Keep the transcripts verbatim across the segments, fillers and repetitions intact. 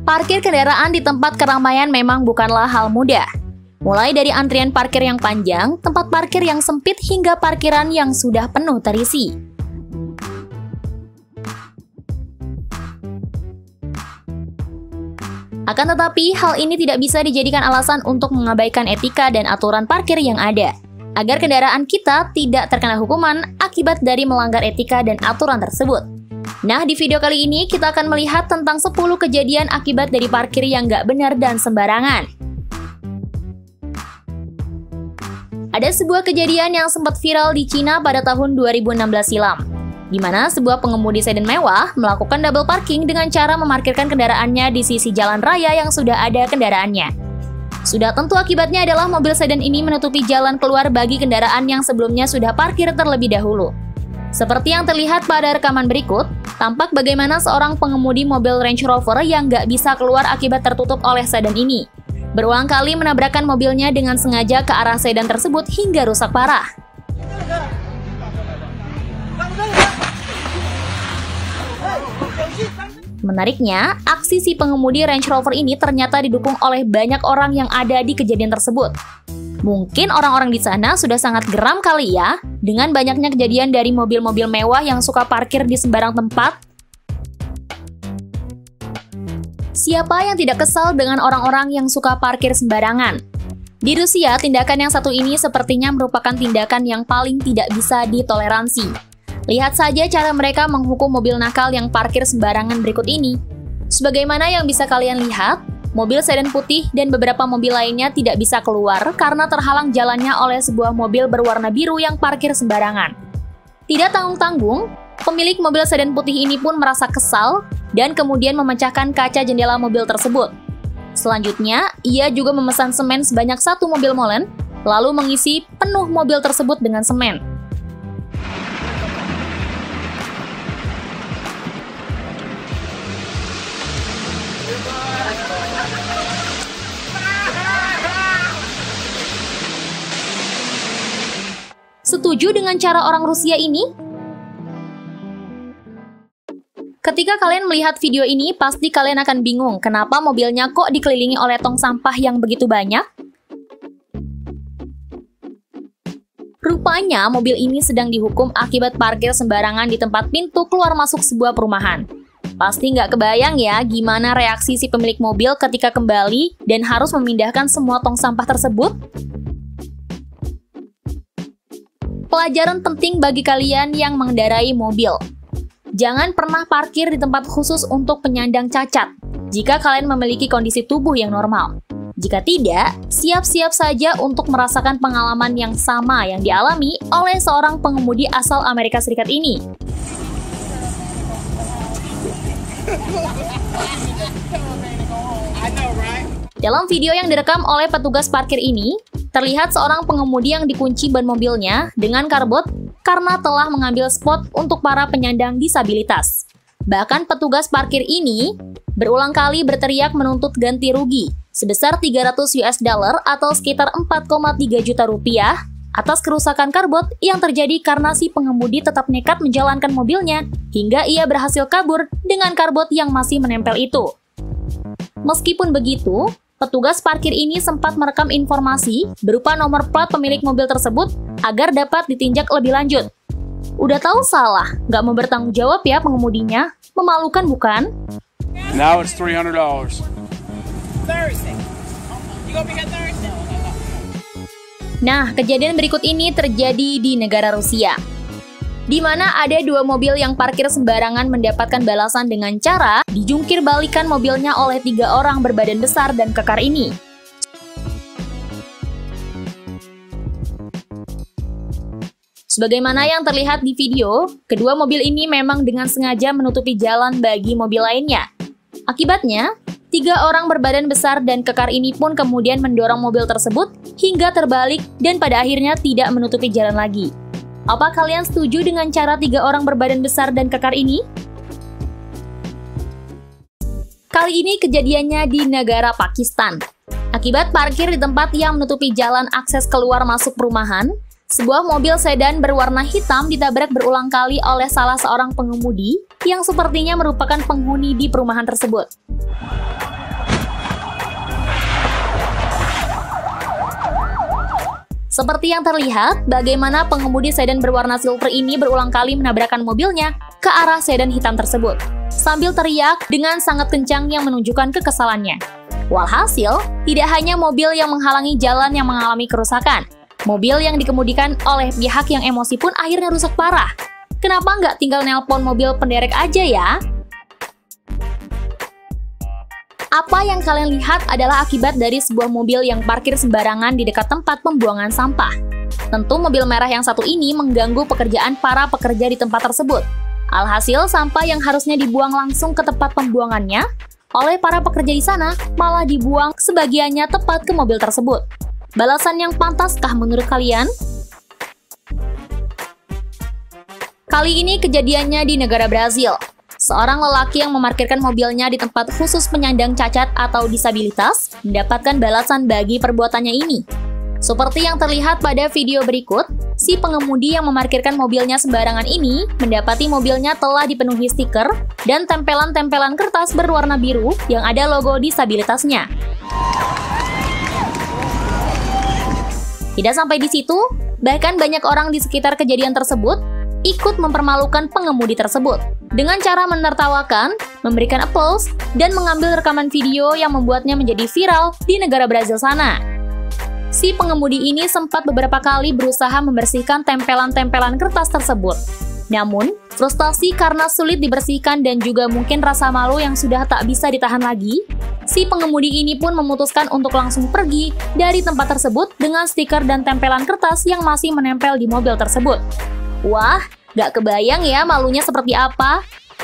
Parkir kendaraan di tempat keramaian memang bukanlah hal mudah. Mulai dari antrian parkir yang panjang, tempat parkir yang sempit, hingga parkiran yang sudah penuh terisi. Akan tetapi, hal ini tidak bisa dijadikan alasan untuk mengabaikan etika dan aturan parkir yang ada, agar kendaraan kita tidak terkena hukuman akibat dari melanggar etika dan aturan tersebut. Nah, di video kali ini kita akan melihat tentang sepuluh kejadian akibat dari parkir yang nggak benar dan sembarangan. Ada sebuah kejadian yang sempat viral di Cina pada tahun dua ribu enam belas silam, di mana sebuah pengemudi sedan mewah melakukan double parking dengan cara memarkirkan kendaraannya di sisi jalan raya yang sudah ada kendaraannya. Sudah tentu akibatnya adalah mobil sedan ini menutupi jalan keluar bagi kendaraan yang sebelumnya sudah parkir terlebih dahulu. Seperti yang terlihat pada rekaman berikut, tampak bagaimana seorang pengemudi mobil Range Rover yang nggak bisa keluar akibat tertutup oleh sedan ini berulang kali menabrakkan mobilnya dengan sengaja ke arah sedan tersebut hingga rusak parah. Menariknya, aksi si pengemudi Range Rover ini ternyata didukung oleh banyak orang yang ada di kejadian tersebut. Mungkin orang-orang di sana sudah sangat geram kali ya, dengan banyaknya kejadian dari mobil-mobil mewah yang suka parkir di sembarang tempat. Siapa yang tidak kesal dengan orang-orang yang suka parkir sembarangan? Di Rusia, tindakan yang satu ini sepertinya merupakan tindakan yang paling tidak bisa ditoleransi. Lihat saja cara mereka menghukum mobil nakal yang parkir sembarangan berikut ini. Sebagaimana yang bisa kalian lihat, mobil sedan putih dan beberapa mobil lainnya tidak bisa keluar karena terhalang jalannya oleh sebuah mobil berwarna biru yang parkir sembarangan. Tidak tanggung-tanggung, pemilik mobil sedan putih ini pun merasa kesal dan kemudian memecahkan kaca jendela mobil tersebut. Selanjutnya, ia juga memesan semen sebanyak satu mobil molen, lalu mengisi penuh mobil tersebut dengan semen. Setuju dengan cara orang Rusia ini? Ketika kalian melihat video ini, pasti kalian akan bingung kenapa mobilnya kok dikelilingi oleh tong sampah yang begitu banyak? Rupanya mobil ini sedang dihukum akibat parkir sembarangan di tempat pintu keluar masuk sebuah perumahan. Pasti nggak kebayang ya gimana reaksi si pemilik mobil ketika kembali dan harus memindahkan semua tong sampah tersebut? Pelajaran penting bagi kalian yang mengendarai mobil. Jangan pernah parkir di tempat khusus untuk penyandang cacat jika kalian memiliki kondisi tubuh yang normal. Jika tidak, siap-siap saja untuk merasakan pengalaman yang sama yang dialami oleh seorang pengemudi asal Amerika Serikat ini. Dalam video yang direkam oleh petugas parkir ini, terlihat seorang pengemudi yang dikunci ban mobilnya dengan karbot karena telah mengambil spot untuk para penyandang disabilitas. Bahkan petugas parkir ini berulang kali berteriak menuntut ganti rugi sebesar tiga ratus US dollar atau sekitar empat koma tiga juta rupiah atas kerusakan karbot yang terjadi karena si pengemudi tetap nekat menjalankan mobilnya hingga ia berhasil kabur dengan karbot yang masih menempel itu. Meskipun begitu, petugas parkir ini sempat merekam informasi berupa nomor plat pemilik mobil tersebut agar dapat ditinjak lebih lanjut. Udah tahu salah, nggak mau bertanggung jawab ya pengemudinya. Memalukan bukan? Now it's three hundred dollars. Nah, kejadian berikut ini terjadi di negara Rusia, di mana ada dua mobil yang parkir sembarangan mendapatkan balasan dengan cara dijungkir balikan mobilnya oleh tiga orang berbadan besar dan kekar ini. Sebagaimana yang terlihat di video, kedua mobil ini memang dengan sengaja menutupi jalan bagi mobil lainnya. Akibatnya, tiga orang berbadan besar dan kekar ini pun kemudian mendorong mobil tersebut hingga terbalik dan pada akhirnya tidak menutupi jalan lagi. Apa kalian setuju dengan cara tiga orang berbadan besar dan kekar ini? Kali ini kejadiannya di negara Pakistan. Akibat parkir di tempat yang menutupi jalan akses keluar masuk perumahan, sebuah mobil sedan berwarna hitam ditabrak berulang kali oleh salah seorang pengemudi yang sepertinya merupakan penghuni di perumahan tersebut. Seperti yang terlihat, bagaimana pengemudi sedan berwarna silver ini berulang kali menabrakkan mobilnya ke arah sedan hitam tersebut, sambil teriak dengan sangat kencang yang menunjukkan kekesalannya. Walhasil, tidak hanya mobil yang menghalangi jalan yang mengalami kerusakan, mobil yang dikemudikan oleh pihak yang emosi pun akhirnya rusak parah. Kenapa nggak tinggal nelpon mobil penderek aja ya? Apa yang kalian lihat adalah akibat dari sebuah mobil yang parkir sembarangan di dekat tempat pembuangan sampah. Tentu mobil merah yang satu ini mengganggu pekerjaan para pekerja di tempat tersebut. Alhasil, sampah yang harusnya dibuang langsung ke tempat pembuangannya oleh para pekerja di sana malah dibuang sebagiannya tepat ke mobil tersebut. Balasan yang pantaskah menurut kalian? Kali ini kejadiannya di negara Brazil. Seorang lelaki yang memarkirkan mobilnya di tempat khusus penyandang cacat atau disabilitas mendapatkan balasan bagi perbuatannya ini. Seperti yang terlihat pada video berikut, si pengemudi yang memarkirkan mobilnya sembarangan ini mendapati mobilnya telah dipenuhi stiker dan tempelan-tempelan kertas berwarna biru yang ada logo disabilitasnya. Tidak sampai di situ, bahkan banyak orang di sekitar kejadian tersebut ikut mempermalukan pengemudi tersebut dengan cara menertawakan, memberikan applause, dan mengambil rekaman video yang membuatnya menjadi viral di negara Brazil sana. Si pengemudi ini sempat beberapa kali berusaha membersihkan tempelan-tempelan kertas tersebut. Namun, frustasi karena sulit dibersihkan dan juga mungkin rasa malu yang sudah tak bisa ditahan lagi, si pengemudi ini pun memutuskan untuk langsung pergi dari tempat tersebut dengan stiker dan tempelan kertas yang masih menempel di mobil tersebut. Wah, gak kebayang ya malunya seperti apa?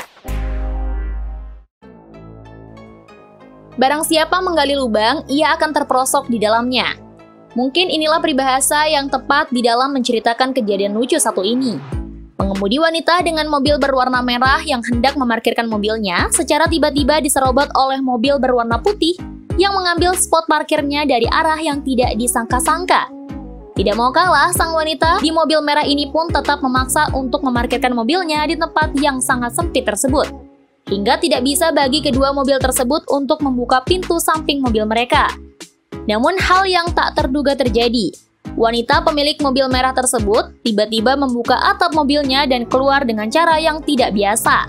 Barang siapa menggali lubang, ia akan terperosok di dalamnya. Mungkin inilah peribahasa yang tepat di dalam menceritakan kejadian lucu satu ini. Pengemudi wanita dengan mobil berwarna merah yang hendak memarkirkan mobilnya secara tiba-tiba diserobot oleh mobil berwarna putih yang mengambil spot parkirnya dari arah yang tidak disangka-sangka. Tidak mau kalah, sang wanita di mobil merah ini pun tetap memaksa untuk memarkirkan mobilnya di tempat yang sangat sempit tersebut. Hingga tidak bisa bagi kedua mobil tersebut untuk membuka pintu samping mobil mereka. Namun hal yang tak terduga terjadi. Wanita pemilik mobil merah tersebut tiba-tiba membuka atap mobilnya dan keluar dengan cara yang tidak biasa.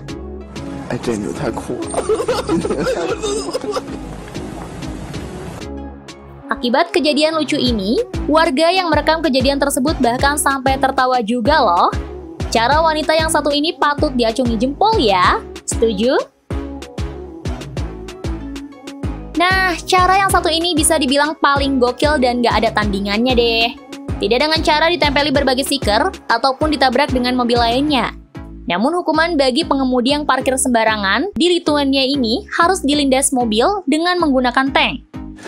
Akibat kejadian lucu ini, warga yang merekam kejadian tersebut bahkan sampai tertawa juga loh. Cara wanita yang satu ini patut diacungi jempol ya. Setuju? Nah, cara yang satu ini bisa dibilang paling gokil dan gak ada tandingannya deh. Tidak dengan cara ditempeli berbagai stiker ataupun ditabrak dengan mobil lainnya. Namun hukuman bagi pengemudi yang parkir sembarangan di Lithuania ini harus dilindas mobil dengan menggunakan tank.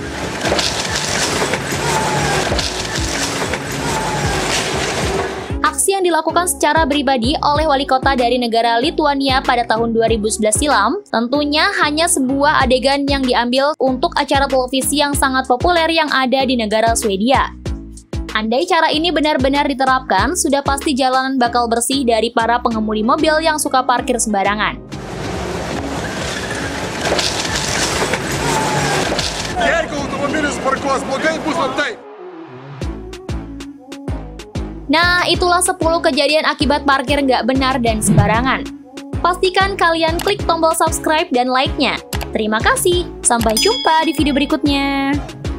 Aksi yang dilakukan secara pribadi oleh wali kota dari negara Lithuania pada tahun dua ribu sebelas silam tentunya hanya sebuah adegan yang diambil untuk acara televisi yang sangat populer yang ada di negara Swedia. Andai cara ini benar-benar diterapkan, sudah pasti jalanan bakal bersih dari para pengemudi mobil yang suka parkir sembarangan. Nah, itulah sepuluh kejadian akibat parkir nggak benar dan sembarangan. Pastikan kalian klik tombol subscribe dan like-nya. Terima kasih, sampai jumpa di video berikutnya.